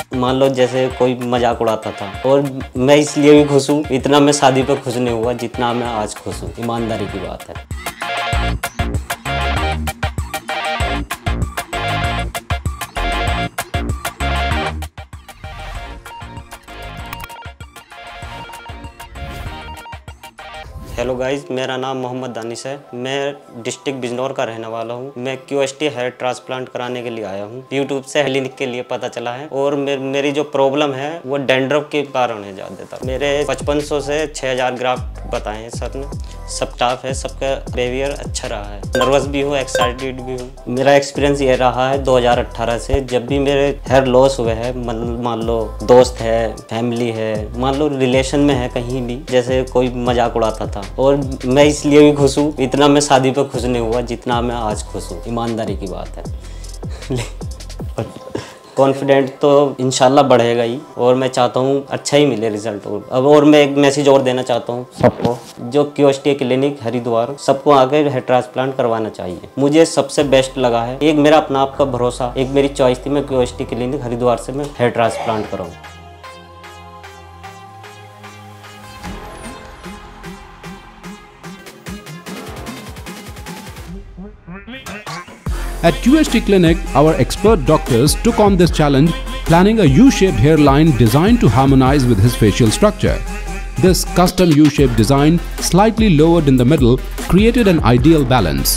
मान लो जैसे कोई मजाक उड़ाता था, और मैं इसलिए भी खुश हूँ, इतना मैं शादी पे खुश नहीं हुआ जितना मैं आज खुश हूँ। ईमानदारी की बात है। हेलो गाइज, मेरा नाम मोहम्मद दानिश है। मैं डिस्ट्रिक्ट बिजनौर का रहने वाला हूँ। मैं QST हेयर ट्रांसप्लांट कराने के लिए आया हूँ। यूट्यूब से क्लिनिक के लिए पता चला है, और मेरी जो प्रॉब्लम है वो डैंड्रफ के कारण है ज़्यादातर। मेरे 5500 से 6000 ग्राफ्ट बताए हैं सर ने। सब स्टाफ है, सबका बिहेवियर अच्छा रहा है। नर्वस भी हूँ, एक्साइटेड भी हूँ। मेरा एक्सपीरियंस ये रहा है 2018 से, जब भी मेरे हेयर लॉस हुए हैं, मान लो दोस्त है, फैमिली है, मान लो रिलेशन में है, कहीं भी जैसे कोई मजाक उड़ाता था, और मैं इसलिए भी खुश हूँ, इतना मैं शादी पे खुश नहीं हुआ जितना मैं आज खुश हूँ। ईमानदारी की बात है। कॉन्फिडेंट तो इंशाल्लाह बढ़ेगा ही, और मैं चाहता हूँ अच्छा ही मिले रिजल्ट। और मैं एक मैसेज और देना चाहता हूँ सबको, जो QST क्लिनिक हरिद्वार, सबको आके हेयर ट्रांसप्लांट करवाना चाहिए। मुझे सबसे बेस्ट लगा है, एक मेरा अपना आप का भरोसा, एक मेरी चॉइस थी, मैं QST क्लिनिक हरिद्वार से मैं हेयर ट्रांसप्लांट कराऊँ। At QST Clinic, our expert doctors took on this challenge, planning a U-shaped hairline designed to harmonize with his facial structure. This custom U-shaped design, slightly lowered in the middle, created an ideal balance.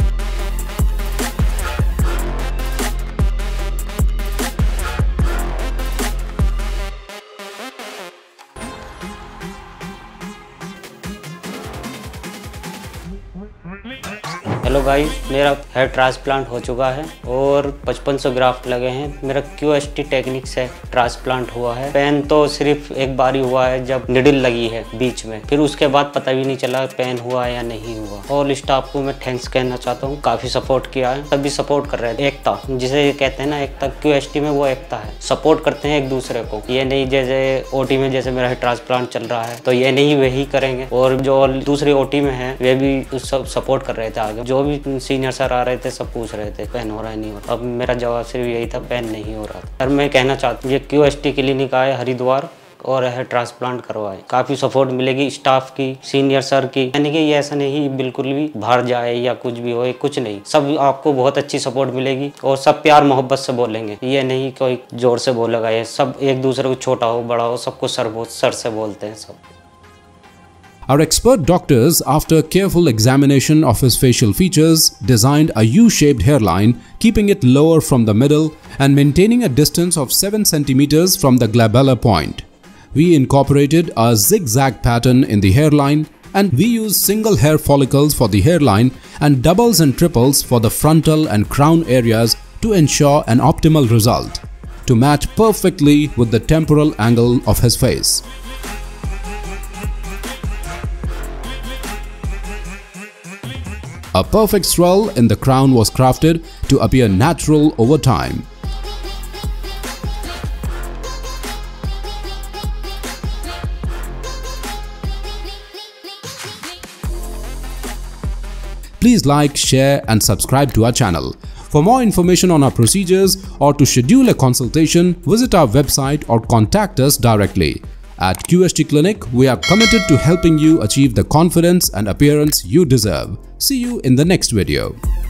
Hello guys, मेरा hair transplant हो चुका है और 5500 graft लगे हैं। मेरा QST technique से transplant हुआ है। पेन तो सिर्फ एक बार ही हुआ है, जब निडल लगी है बीच में, फिर उसके बाद पता भी नहीं चला पेन हुआ या नहीं हुआ। और स्टाफ को मैं थैंक्स कहना चाहता हूँ, काफ़ी सपोर्ट किया है, सभी सपोर्ट कर रहे थे। एकता जिसे कहते हैं ना, एकता QST में वो एकता है, सपोर्ट करते हैं एक दूसरे को। ये नहीं जैसे OT में जैसे मेरा ट्रांसप्लांट चल रहा है तो ये नहीं वही करेंगे, और जो दूसरी OT में है वे भी सब सपोर्ट कर रहे थे। आगे जो भी सीनियर सर आ रहे थे सब पूछ रहे थे पेन हो रहा है नहीं हो रहा। अब मेरा जवाब सिर्फ यही था, पेन नहीं हो रहा था। सर मैं कहना चाहता हूँ, ये QST क्लिनिक आए हरिद्वार और हेयर ट्रांसप्लांट करवाए, काफ़ी सपोर्ट मिलेगी स्टाफ की, सीनियर सर की। यानी कि ये ऐसा नहीं बिल्कुल भी बाहर जाए या कुछ भी हो, कुछ नहीं, सब आपको बहुत अच्छी सपोर्ट मिलेगी, और सब प्यार मोहब्बत से बोलेंगे। ये नहीं कोई जोर से बोलेगा, ये सब एक दूसरे को, छोटा हो बड़ा हो, सबको सर से बोलते हैं सब। Our expert doctors, after careful examination of his facial features, designed a U-shaped hairline, keeping it lower from the middle and maintaining a distance of 7 centimeters from the glabellar point. We incorporated a zigzag pattern in the hairline, and we used single hair follicles for the hairline and doubles and triples for the frontal and crown areas to ensure an optimal result, to match perfectly with the temporal angle of his face. A perfect swirl in the crown was crafted to appear natural over time. Please like, share and subscribe to our channel. For more information on our procedures or to schedule a consultation, visit our website or contact us directly. At QST Clinic, we are committed to helping you achieve the confidence and appearance you deserve. See you in the next video.